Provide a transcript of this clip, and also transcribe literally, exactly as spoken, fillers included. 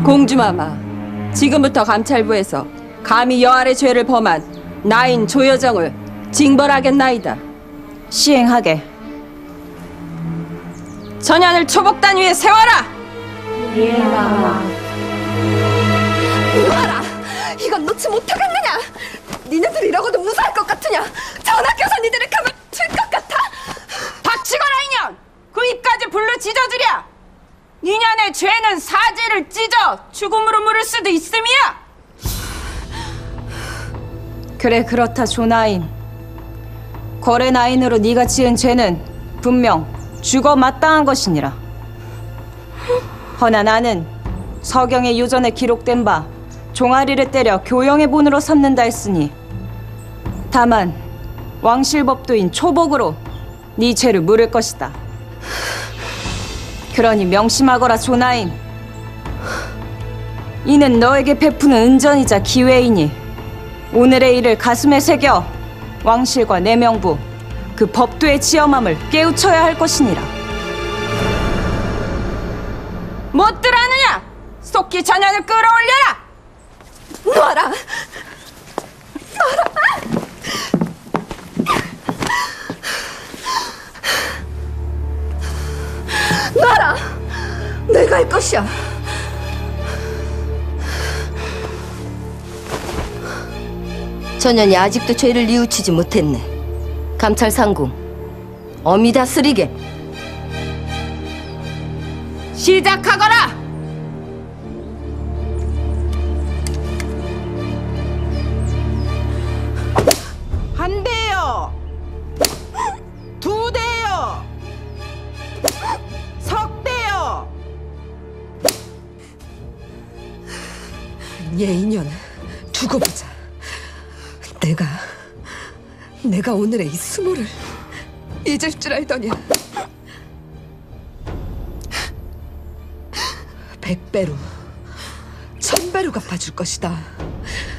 공주마마, 지금부터 감찰부에서 감히 여아래 죄를 범한 나인 조여정을 징벌하겠나이다. 시행하게. 전현을 초복단 위에 세워라! 예, 마마. 놓아라! 이건 놓지 못하겠느냐! 니네들 이러고도 무사할 것 같으냐! 전학교서 니들을 가만둘 것 같아! 닥치거라 이년! 그 입까지 불로 찢어주랴! 이년의 죄는 사지를 찢어 죽음으로 물을 수도 있음이야! 그래, 그렇다 조나인. 거래 나인으로 네가 지은 죄는 분명 죽어 마땅한 것이니라. 허나 나는 서경의 유전에 기록된 바 종아리를 때려 교영의 본으로 삼는다 했으니 다만 왕실법도인 초복으로 네 죄를 물을 것이다. 그러니 명심하거라 조나인. 이는 너에게 베푸는 은전이자 기회이니 오늘의 일을 가슴에 새겨 왕실과 내 명부 그 법도의 지엄함을 깨우쳐야 할 것이니라. 못 들었느냐? 속히 전현을 끌어올려라! 놓아라! 놔라! 내가 할 것이야. 전현이 아직도 죄를 뉘우치지 못했네. 감찰 상궁, 엄히 다스리게. 시작하거라! 한 대요. 두 대요. 석 대요. 얘 인연 두고 보자. 내가 내가 오늘의 이 수모를 잊을 줄 알더냐. 백 배로 천 배로 갚아줄 것이다.